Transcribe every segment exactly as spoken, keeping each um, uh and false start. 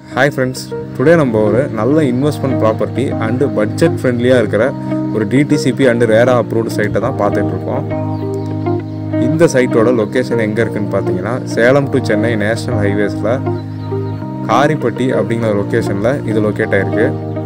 Hi friends, today நம்ம ஒரு நல்ல இன்வெஸ்ட்மென்ட் ப்ராப்பர்ட்டி அண்ட் பட்ஜெட் ஃப்ரெண்ட்லியாக இருக்கிற ஒரு D T C P and RERA approved சைட்டை தான் பார்த்துட்டு இருக்கோம். இந்த சைட்டோட லொக்கேஷன் எங்கே இருக்குன்னு பார்த்தீங்கன்னா சேலம் டு சென்னை நேஷனல் ஹைவேஸில் காரிப்பட்டி அப்படிங்கிற லொக்கேஷனில் இது லொக்கேட் ஆகிருக்கு.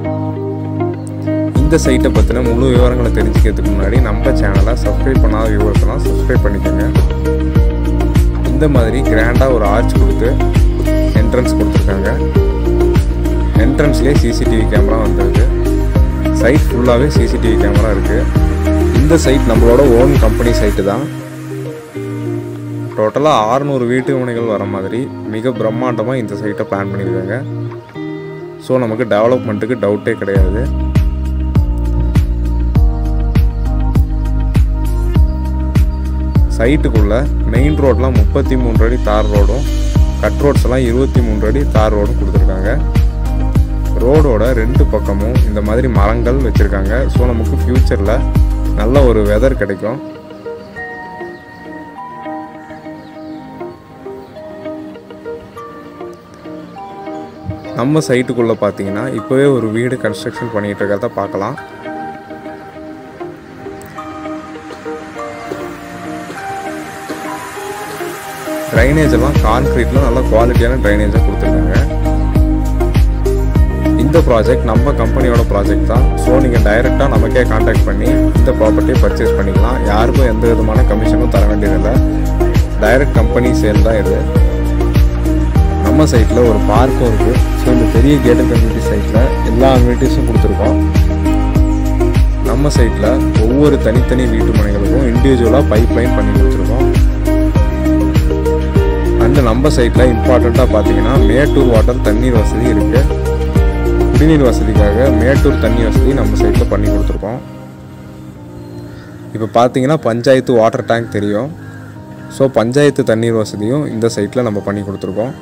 இந்த சைட்டை பற்றின முழு விவரங்களை தெரிஞ்சுக்கிறதுக்கு முன்னாடி நம்ம சேனலை சப்ஸ்கிரைப் பண்ணாத வியூவர்ஸ்லாம் சப்ஸ்கிரைப் பண்ணிக்கோங்க. இந்த மாதிரி கிராண்டாக ஒரு ஆர்ச் கொடுத்து என்ட்ரன்ஸ் கொடுத்துருக்காங்க. என்ட்ரன்ஸ்லேயே சிசிடிவி கேமரா வந்துருக்கு. சைட் ஃபுல்லாகவே சிசிடிவி கேமரா இருக்குது. இந்த சைட் நம்மளோட ஓன் கம்பெனி சைட்டு தான். டோட்டலாக ஆறுநூறு வீட்டு மனைகள் வர மாதிரி மிக பிரம்மாண்டமாக இந்த சைட்டை பிளான் பண்ணியிருக்காங்க. ஸோ நமக்கு டெவலப்மெண்ட்டுக்கு டவுட்டே கிடையாது. சைட்டுக்குள்ளே மெயின் ரோட்லாம் முப்பத்தி மூன்று அடி தார் ரோடும், கட் ரோட்ஸ்லாம் இருபத்தி மூன்று அடி தார் ரோடும் கொடுத்துருக்காங்க. ரோடோட ரெண்டு பக்கமும் இந்த மாதிரி மரங்கள் வச்சுருக்காங்க. ஸோ நமக்கு ஃப்யூச்சரில் நல்ல ஒரு வெதர் கிடைக்கும். நம்ம சைட்டுக்குள்ளே பார்த்தீங்கன்னா இப்போவே ஒரு வீடு கன்ஸ்ட்ரக்ஷன் பண்ணிகிட்டு இருக்கிறத பார்க்கலாம். ட்ரைனேஜ் எல்லாம் கான்க்ரீட்டில் நல்ல குவாலிட்டியான ட்ரைனேஜாக கொடுத்துருக்காங்க. இந்த ப்ராஜெக்ட் நம்ம கம்பெனியோட ப்ராஜெக்ட் தான். ஸோ நீங்கள் டைரெக்டாக நமக்கே கான்டாக்ட் பண்ணி இந்த ப்ராப்பர்ட்டியை பர்ச்சேஸ் பண்ணிக்கலாம். யாருக்கும் எந்த விதமான கமிஷனும் தர வேண்டியதில்லை. டைரக்ட் கம்பெனி சேல் தான் இது. நம்ம சைட்டில் ஒரு பார்க்கும் இருக்குது. ஸோ இந்த பெரிய கேட்டட் கம்யூனிட்டி சைட்டில் எல்லா அம்யூனிட்டிஸும் கொடுத்துருக்கோம். நம்ம சைட்டில் ஒவ்வொரு தனித்தனி வீட்டு மனைகளுக்கும் இண்டிவிஜுவலாக பைப் லைன் பண்ணி கொடுத்துருக்கோம். அண்ட் நம்ம சைட்டில் இம்பார்ட்டண்ட்டாக பார்த்தீங்கன்னா மேட்டூர் வாட்டர் தண்ணீர் வசதி இருக்குது. குடிநீர் வசதிக்காக மேட்டூர் தண்ணி வசதி நம்ம சைட்டில் பண்ணி கொடுத்துருக்கோம். இப்போ பார்த்தீங்கன்னா பஞ்சாயத்து வாட்டர் டேங்க் தெரியும். ஸோ பஞ்சாயத்து தண்ணீர் வசதியும் இந்த சைட்டில் நம்ம பண்ணி கொடுத்துருக்கோம்.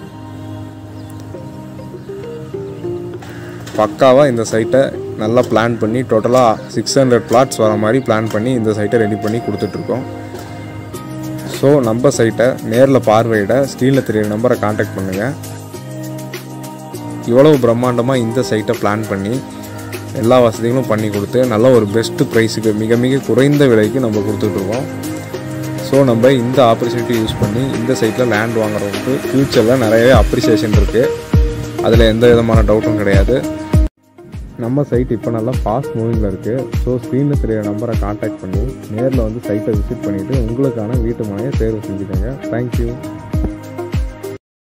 பக்காவாக இந்த சைட்டை நல்லா பிளான் பண்ணி டோட்டலாக சிக்ஸ் ஹண்ட்ரட் பிளாட்ஸ் வர மாதிரி பிளான் பண்ணி இந்த சைட்டை ரெடி பண்ணி கொடுத்துட்ருக்கோம். ஸோ நம்ம சைட்டை நேரில் பார்வையிட ஸ்க்ரீனில் தெரியுற நம்பரை கான்டாக்ட் பண்ணுங்கள். இவ்வளவு பிரம்மாண்டமாக இந்த சைட்டை பிளான் பண்ணி எல்லா வசதிகளும் பண்ணி கொடுத்து நல்ல ஒரு பெஸ்ட்டு ப்ரைஸுக்கு மிக மிக குறைந்த விலைக்கு நம்ம கொடுத்துட்ருக்கோம். ஸோ நம்ம இந்த ஆப்பர்ச்சுனிட்டி யூஸ் பண்ணி இந்த சைட்டில் லேண்ட் வாங்குறவங்களுக்கு ஃப்யூச்சரில் நிறையவே அப்ரிசியேஷன் இருக்குது. அதில் எந்த விதமான டவுட்டும் கிடையாது. நம்ம சைட் இப்போ நல்லா ஃபாஸ்ட் மூவிங்கில் இருக்குது. ஸோ ஸ்க்ரீனில் தெரிய நம்பரை கான்டாக்ட் பண்ணி நேரில் வந்து சைட்டை விசிட் பண்ணிவிட்டு உங்களுக்கான வீட்டு மனையை தேர்வு செஞ்சுக்கோங்க. தேங்க்யூ.